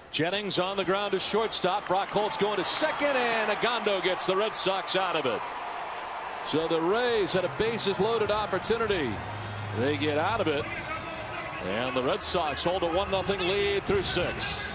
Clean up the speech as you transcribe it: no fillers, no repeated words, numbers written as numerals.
Jennings on the ground to shortstop. Brock Holt's going to second, and Agondo gets the Red Sox out of it. So the Rays had a bases loaded opportunity. They get out of it, and the Red Sox hold a 1-0 lead through 6.